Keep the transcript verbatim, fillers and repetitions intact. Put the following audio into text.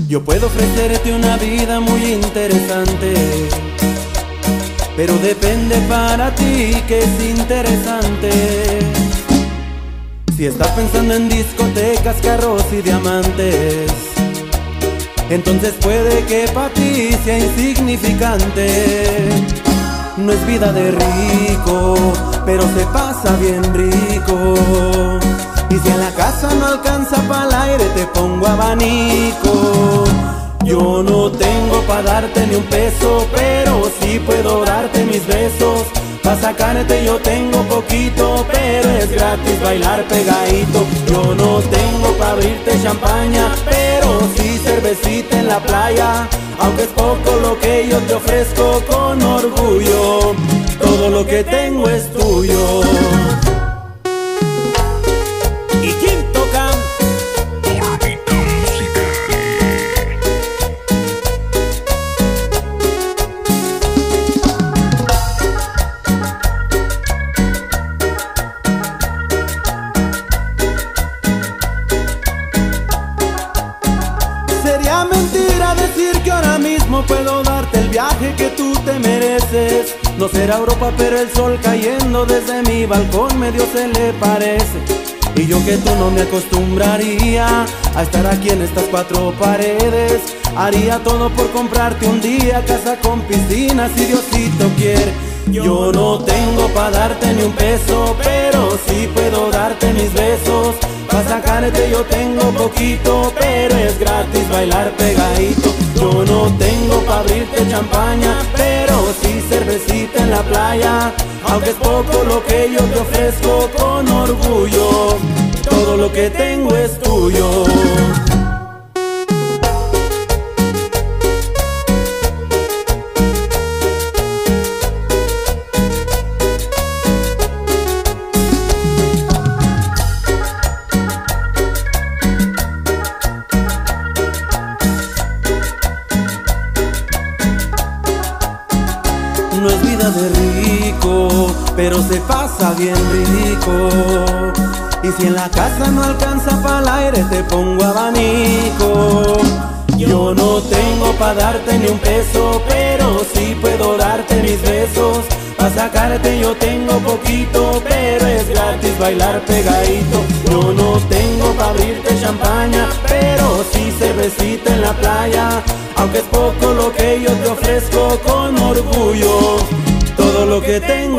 Yo puedo ofrecerte una vida muy interesante, pero depende para ti que es interesante. Si estás pensando en discotecas, carros y diamantes, entonces puede que para ti sea insignificante. No es vida de rico, pero se pasa bien rico. Y si en la casa no alcanza pa'l aire, te pongo abanico. Yo no tengo pa' darte ni un peso, pero sí puedo darte mis besos. Pa' sacarte yo tengo poquito, pero es gratis bailar pegadito. Yo no tengo pa' abrirte champaña, pero sí cervecita en la playa. Aunque es poco lo que yo te ofrezco con orgullo, todo lo que tengo es tuyo. ¿Y quién toca? Orbita Musicale. Sería mentira decir que ahora mismo puedo darte el viaje que tú te mereces. No será Europa, pero el sol cayendo desde mi balcón medio se le parece. Y yo que tú no me acostumbraría a estar aquí en estas cuatro paredes. Haría todo por comprarte un día casa con piscina si Diosito quiere. Yo no tengo pa' darte ni un peso, pero sí puedo darte mis besos. Pa' sacarte yo tengo poquito, pero es gratis bailar pegadito. Yo no tengo pa' abrirte champaña, pero sí cervecita en la playa. Aunque es poco lo que yo te ofrezco con orgullo, todo lo que tengo es tuyo. No es vida de rico, pero se pasa bien rico. Y si en la casa no alcanza pa'l aire, te pongo abanico. Yo no tengo pa' darte ni un peso, pero sí puedo darte mis besos. Pa' sacarte yo tengo poquito, pero es gratis bailar pegadito. Yo no tengo pa' abrirte champaña, pero sí cervecita en la playa. Aunque es poco lo que yo te ofrezco con orgullo, todo lo que tengo